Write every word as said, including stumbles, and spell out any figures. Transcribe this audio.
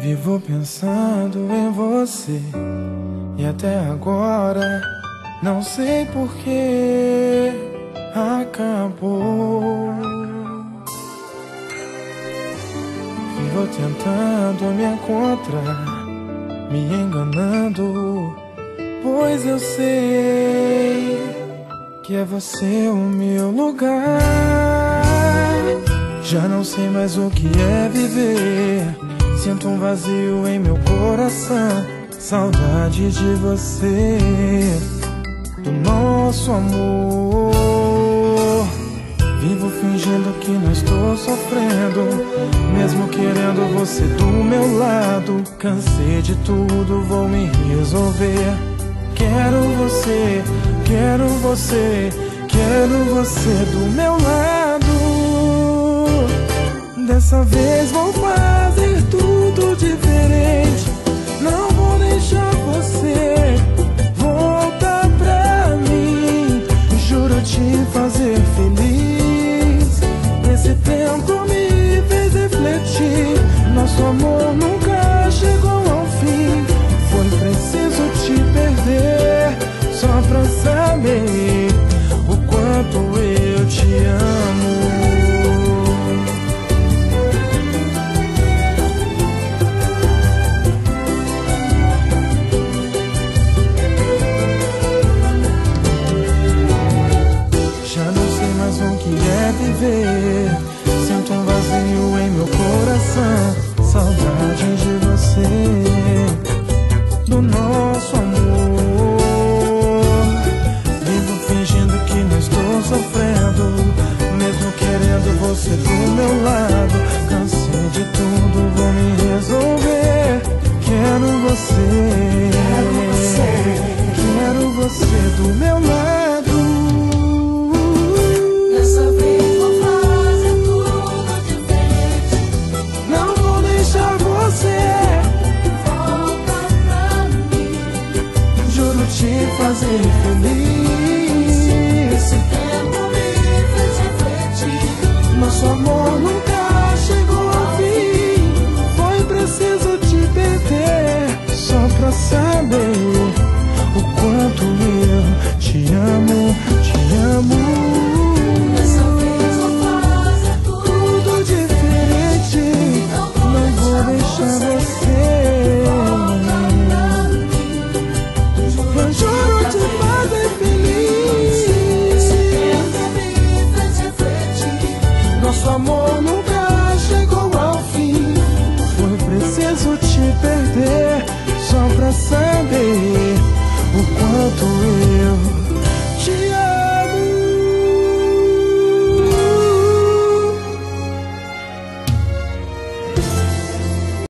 Vivo pensando em você e até agora não sei por que acabou. Vivo tentando me encontrar, me enganando, pois eu sei que é você o meu lugar. Já não sei mais o que é viver, sinto um vazio em meu coração, saudade de você, do nosso amor. Vivo fingindo que não estou sofrendo, mesmo querendo você do meu lado. Cansei de tudo, vou me resolver. Quero você, quero você, quero você do meu lado. Dessa vez vou fazer tudo diferente, não vou deixar você voltar pra mim. Juro te fazer feliz. Esse tempo me fez refletir, nosso amor nunca chegou ao fim. Foi preciso te perder só pra saber o quanto eu te amo. Viver. Sinto um vazio em meu coração, saudade de você, do nosso amor. Vivo fingindo que não estou sofrendo, mesmo querendo você do meu lado. Cansei de tudo, vou me resolver. Quero você, quero você, quero você do meu lado.